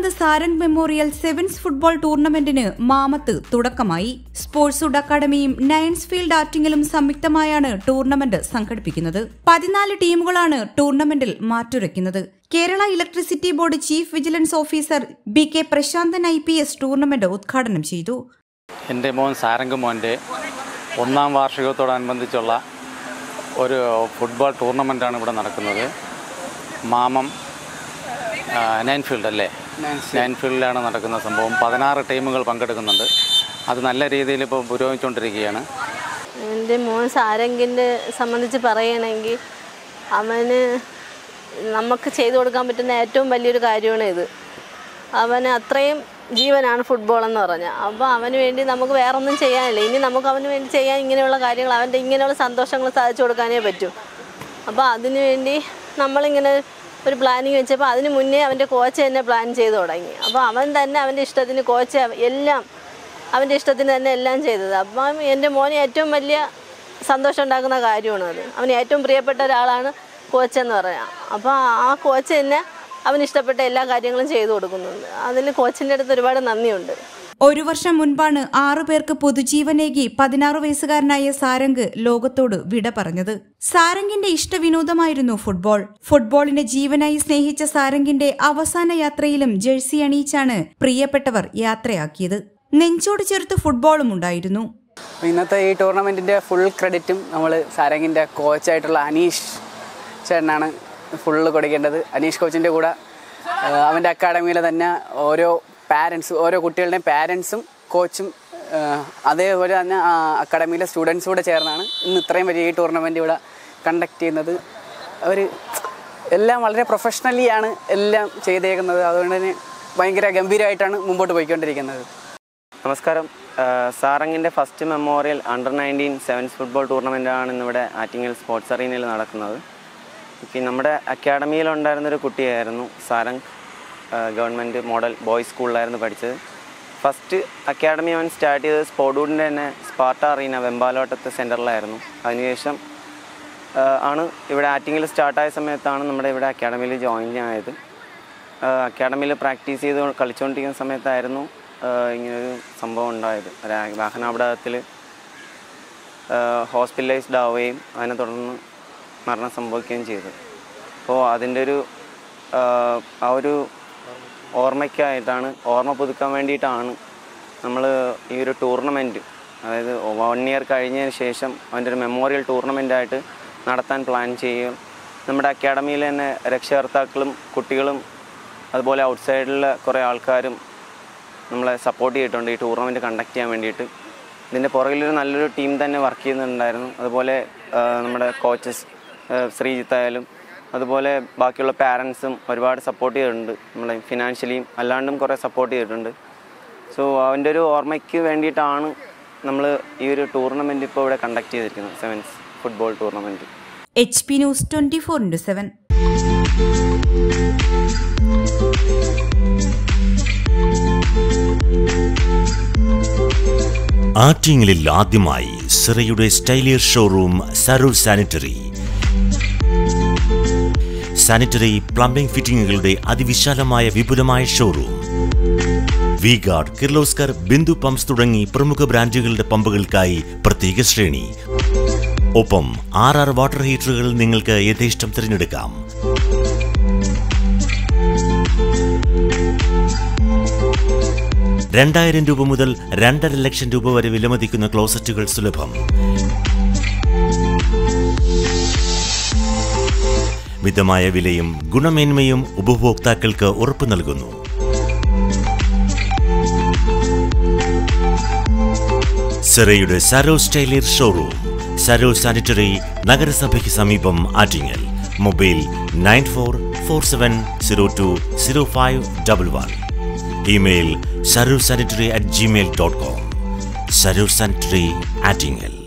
രണ്ടാമത് Sarang memorial sevens football ടൂർണമെന്റിന് മാമത്ത് തുടക്കമായി. സ്പോർട്സ് വുഡ് അക്കാദമിയും നയൻസ് ഫീൽഡ് ആറ്റിങ്ങലും സംയുക്തമായാണ് ടൂർണമെന്റ് സംഘടിപ്പിക്കുന്നത്. 14 ടീമുകളാണ് ടൂർണമെന്റിൽ മാറ്റുരയ്ക്കുന്നത്. Kerala electricity board chief vigilance officer BK Prashanthan IPS tournament ഉദ്ഘാടനം ചെയ്തു. എൻ്റെ മോൻ സാരംഗ് മോൻ്റെ 1ാം വാർഷികത്തോടനുബന്ധിച്ചുള്ള ഒരു ഫുട്ബോൾ ടൂർണമെൻറ്റാണ് ഇവിടെ നടക്കുന്നത്. മാമം നയൻഫീൽഡ് അല്ലേ, നയൻഫീൽഡിലാണ് നടക്കുന്ന സംഭവം. 16 ടീമുകൾ പങ്കെടുക്കുന്നുണ്ട്. അത് നല്ല രീതിയിൽ ഇപ്പോൾ പുരോഗമിച്ചുകൊണ്ടിരിക്കുകയാണ്. എൻ്റെ മോൻ സാരംഗിൻ്റെ സംബന്ധിച്ച് പറയുകയാണെങ്കിൽ അവന് നമുക്ക് ചെയ്തു കൊടുക്കാൻ പറ്റുന്ന ഏറ്റവും വലിയൊരു കാര്യമാണ് ഇത്. അവന് അത്രയും ജീവനാണ് ഫുട്ബോൾ എന്ന് പറഞ്ഞാൽ. അപ്പോൾ അവന് വേണ്ടി നമുക്ക് വേറെ ഒന്നും ചെയ്യാനില്ല. ഇനി നമുക്ക് അവന് വേണ്ടി ചെയ്യാൻ ഇങ്ങനെയുള്ള കാര്യങ്ങൾ, അവൻ്റെ ഇങ്ങനെയുള്ള സന്തോഷങ്ങൾ സാധിച്ചു കൊടുക്കാനേ പറ്റൂ. അപ്പോൾ അതിനു വേണ്ടി നമ്മളിങ്ങനെ ഒരു പ്ലാനിങ് വെച്ചപ്പോൾ അതിന് മുന്നേ അവൻ്റെ കോച്ച് തന്നെ പ്ലാൻ ചെയ്ത് തുടങ്ങി. അപ്പോൾ അവൻ തന്നെ അവൻ്റെ ഇഷ്ടത്തിന് കോച്ച് എല്ലാം അവൻ്റെ ഇഷ്ടത്തിന് തന്നെ എല്ലാം ചെയ്തത്. അപ്പം എൻ്റെ മോന് ഏറ്റവും വലിയ സന്തോഷം ഉണ്ടാക്കുന്ന കാര്യമാണ് അത്. അവന് ഏറ്റവും പ്രിയപ്പെട്ട ഒരാളാണ് കോച്ച് എന്ന് പറയാം. അപ്പോൾ ആ കോച്ച് തന്നെ അവന് ഇഷ്ടപ്പെട്ട എല്ലാ കാര്യങ്ങളും ചെയ്തു കൊടുക്കുന്നുണ്ട്. അതിന് കോച്ചിൻ്റെ അടുത്ത് ഒരുപാട് നന്ദിയുണ്ട്. 1 വർഷം മുൻപാണ് 6 പേർക്ക് പുതുജീവനേകി 16 വയസ്സുകാരനായ സാരംഗ് ലോകത്തോട് വിട പറഞ്ഞത്. സാരംഗിന്റെ ഇഷ്ടവിനോദമായിരുന്നു ഫുട്ബോൾ. ഫുട്ബോളിനെ ജീവനായി സ്നേഹിച്ച സാരംഗിന്റെ അവസാന യാത്രയിലും ജേഴ്സി അണിയിച്ചാണ് പ്രിയപ്പെട്ടവർ യാത്രയാക്കിയത്. നെഞ്ചോട് ചേർത്ത് ഫുട്ബോളും ഉണ്ടായിരുന്നു. ഇന്നത്തെ ഈ ടൂർണമെന്റിന്റെ ഫുൾ ക്രെഡിറ്റും നമ്മൾ സാരംഗിന്റെ കോച്ചായിട്ടുള്ള അനീഷ് ചേട്ടനാണ് ഫുള്ള് കൊടുക്കേണ്ടത്. അനീഷ് കോച്ചിൻ്റെ കൂടെ അവൻ്റെ അക്കാഡമിയിലെ തന്നെ ഓരോ കുട്ടികളുടെയും പാരൻസും കോച്ചും അതേപോലെ തന്നെ അക്കാഡമിയിലെ സ്റ്റുഡൻസും കൂടെ ചേർന്നാണ് ഇന്ന് ഇത്രയും വലിയ ഈ ടൂർണമെൻ്റ് ഇവിടെ കണ്ടക്ട് ചെയ്യുന്നത്. അവർ എല്ലാം വളരെ പ്രൊഫഷണലിയാണ് എല്ലാം ചെയ്തേക്കുന്നത്. അതുകൊണ്ട് തന്നെ ഭയങ്കര ഗംഭീരമായിട്ടാണ് മുമ്പോട്ട് പോയിക്കൊണ്ടിരിക്കുന്നത്. നമസ്കാരം. സാരംഗിൻ്റെ first memorial under nineteen sevens football ടൂർണമെൻറ്റാണ് ഇന്നിവിടെ ആറ്റിങ്ങൽ സ്പോർട്സ് അറീനയിൽ നടക്കുന്നത്. നമ്മുടെ അക്കാഡമിയിലുണ്ടായിരുന്നൊരു കുട്ടിയായിരുന്നു സാരംഗ്. ഗവൺമെൻറ് മോഡൽ ബോയ്സ് സ്കൂളിലായിരുന്നു പഠിച്ചത്. ഫസ്റ്റ് അക്കാഡമി അവൻ സ്റ്റാർട്ട് ചെയ്തത് സ്പോർട്സ്വുഡിൻ്റെ തന്നെ സ്പാർട്ട അറീന വെമ്പാലോട്ടത്തെ സെൻറ്ററിലായിരുന്നു. അതിനുശേഷം ആണ് ഇവിടെ ആറ്റിങ്ങിൽ സ്റ്റാർട്ടായ സമയത്താണ് നമ്മുടെ ഇവിടെ അക്കാഡമിയിൽ ജോയിൻ ആയത്. അക്കാഡമിയിൽ പ്രാക്ടീസ് ചെയ്ത് കളിച്ചുകൊണ്ടിരിക്കുന്ന സമയത്തായിരുന്നു ഇങ്ങനൊരു സംഭവം ഉണ്ടായത്. വാഹനാപകടത്തിൽ ഹോസ്പിറ്റലൈസ്ഡ് ആവുകയും അതിനെ തുടർന്ന് മരണം സംഭവിക്കുകയും ചെയ്തു. അപ്പോൾ അതിൻ്റെ ആ ഒരു ഓർമ്മയ്ക്കായിട്ടാണ്, ഓർമ്മ പുതുക്കാൻ വേണ്ടിയിട്ടാണ് നമ്മൾ ഈ ഒരു ടൂർണമെൻറ്റ്, അതായത് 1 ഇയർ കഴിഞ്ഞതിന് ശേഷം അതിൻ്റെ ഒരു മെമ്മോറിയൽ ടൂർണമെൻറ്റായിട്ട് നടത്താൻ പ്ലാൻ ചെയ്യുകയും നമ്മുടെ അക്കാഡമിയിൽ തന്നെ രക്ഷകർത്താക്കളും കുട്ടികളും അതുപോലെ ഔട്ട്സൈഡിലെ കുറേ ആൾക്കാരും നമ്മളെ സപ്പോർട്ട് ചെയ്തിട്ടുണ്ട് ഈ ടൂർണമെൻറ്റ് കണ്ടക്ട് ചെയ്യാൻ വേണ്ടിയിട്ട്. ഇതിൻ്റെ പുറകിലൊരു നല്ലൊരു ടീം തന്നെ വർക്ക് ചെയ്യുന്നുണ്ടായിരുന്നു. അതുപോലെ നമ്മുടെ കോച്ചസ് ശ്രീജിത്ത് ആയാലും അതുപോലെ ബാക്കിയുള്ള പാരൻസും ഒരുപാട് സപ്പോർട്ട് ചെയ്തിട്ടുണ്ട്. നമ്മളെ ഫിനാൻഷ്യലിയും അല്ലാണ്ടും കുറേ സപ്പോർട്ട് ചെയ്തിട്ടുണ്ട്. സോ അവൻ്റെ ഒരു ഓർമ്മയ്ക്ക് വേണ്ടിയിട്ടാണ് നമ്മൾ ഈ ഒരു ടൂർണമെൻറ്റ് ഇപ്പോൾ ഇവിടെ കണ്ടക്ട് ചെയ്തിരിക്കുന്നത്, sevens football tournament. HP news 24/7. ആറ്റിങ്ങലിൽ ആദ്യമായി സിറയുടെ സ്റ്റൈലിയർ showroom Sarur sanitary. Sanitary plumbing ഫിറ്റിംഗുകളുടെ അതിവിശാലമായ വിപുലമായ showroom. V Guard, Kirloskar, Bindu pumps തുടങ്ങി പ്രമുഖ ബ്രാൻഡുകളുടെ പമ്പുകൾക്കായി പ്രത്യേക ശ്രേണി. ഒപ്പം 6 വാട്ടർ ഹീറ്ററുകൾ നിങ്ങൾക്ക് യഥേഷ്ടം തിരഞ്ഞെടുക്കാം. ₹2,000 മുതൽ ₹2.5 വരെ വിലമതിക്കുന്ന ക്ലോസറ്റുകൾ സുലഭം. മിതമായ വിലയും ഗുണമേന്മയും ഉപഭോക്താക്കൾക്ക് ഉറപ്പു നൽകുന്നു. സിറയുടെ സരോ സ്റ്റൈലിയർ ഷോറൂം, സരോ സാനിറ്ററി, നഗരസഭയ്ക്ക് സമീപം, Attingal. Mobile 9447020511. Email sarursanitary@gmail.com. Sarur Sanitary, Attingal.